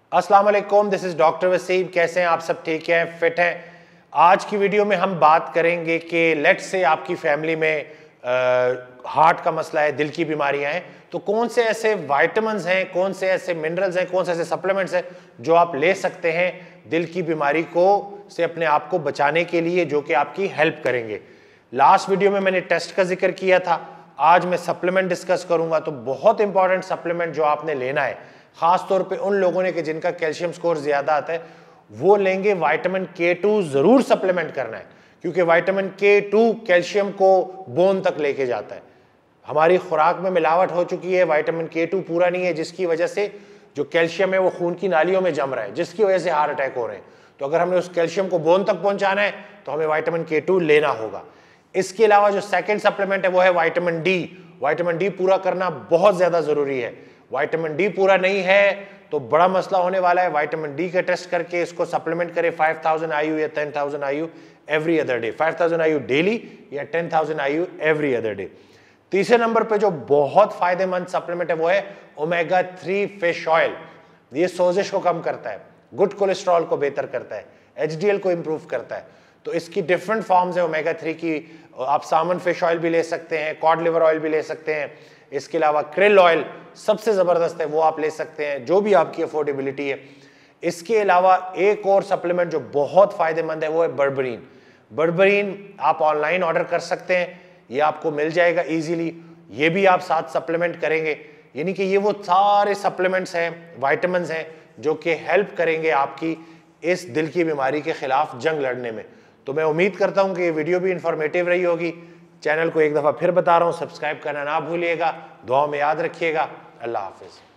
अस्सलाम वालेकुम, this is doctor Wasim. कैसे हैं आप सब? ठीक हैं, फिट हैं? आज की वीडियो में हम बात करेंगे कि लेट्स से आपकी फैमिली में हार्ट का मसला है, दिल की बीमारियां हैं, तो कौन से ऐसे वाइटामिन्स हैं, कौन से ऐसे मिनरल्स हैं, कौन से ऐसे सप्लीमेंट्स हैं जो आप ले सकते हैं दिल की बीमारी को से अपने आप को बचाने के लिए, जो कि आपकी हेल्प करेंगे। लास्ट वीडियो में मैंने टेस्ट का जिक्र किया था, आज मैं सप्लीमेंट डिस्कस करूंगा। तो बहुत इंपॉर्टेंट सप्लीमेंट जो आपने लेना है, खास तौर पे उन लोगों ने कि जिनका कैल्शियम स्कोर ज्यादा आता है, वो लेंगे विटामिन K2 जरूर सप्लीमेंट करना है, क्योंकि विटामिन K2 कैल्शियम को बोन तक लेके जाता है। हमारी खुराक में मिलावट हो चुकी है, विटामिन K2 पूरा नहीं है, जिसकी वजह से जो कैल्शियम है वो खून की नालियों में जम रहा है, जिसकी वजह से हार्ट अटैक हो रहे हैं। तो अगर हमने उस कैल्शियम को बोन तक पहुंचाना है तो हमें विटामिन K2 लेना होगा। इसके अलावा जो सेकंड सप्लीमेंट है वो है विटामिन डी। विटामिन डी पूरा करना बहुत ज्यादा जरूरी है। विटामिन डी पूरा नहीं है तो बड़ा मसला होने वाला है। विटामिन डी का टेस्ट करके इसको सप्लीमेंट करें 5000 IU या 10,000 IU every other day, 5000 IU daily या 10,000 IU एवरी अदर डे। तीसरे नंबर पे जो बहुत फायदेमंद सप्लीमेंट है वो है ओमेगा 3 फिश ऑयल। ये सोजिश को कम करता है, गुड कोलेस्ट्रॉल को बेहतर करता है, HDL को इंप्रूव करता है। तो इसकी डिफरेंट फॉर्म्स है ओमेगा 3 की। आप सामन फिश ऑयल भी ले सकते हैं, कॉड लिवर ऑयल भी ले सकते हैं। इसके अलावा क्रिल ऑयल सबसे जबरदस्त है, वो आप ले सकते हैं, जो भी आपकी अफोर्डेबिलिटी है। इसके अलावा एक और सप्लीमेंट जो बहुत फायदेमंद है वो है बर्बरीन। बर्बरीन आप ऑनलाइन ऑर्डर कर सकते हैं, ये आपको मिल जाएगा इजीली। ये भी आप साथ सप्लीमेंट करेंगे, यानी कि ये वो सारे सप्लीमेंट्स हैं, विटामिन्स हैं जो कि हेल्प करेंगे आपकी इस दिल की बीमारी के खिलाफ जंग लड़ने में। तो मैं उम्मीद करता हूं कि ये वीडियो भी इंफॉर्मेटिव रही होगी। चैनल को एक दफ़ा फिर बता रहा हूं, सब्सक्राइब करना ना भूलिएगा, दुआ में याद रखिएगा। अल्लाह हाफिज़।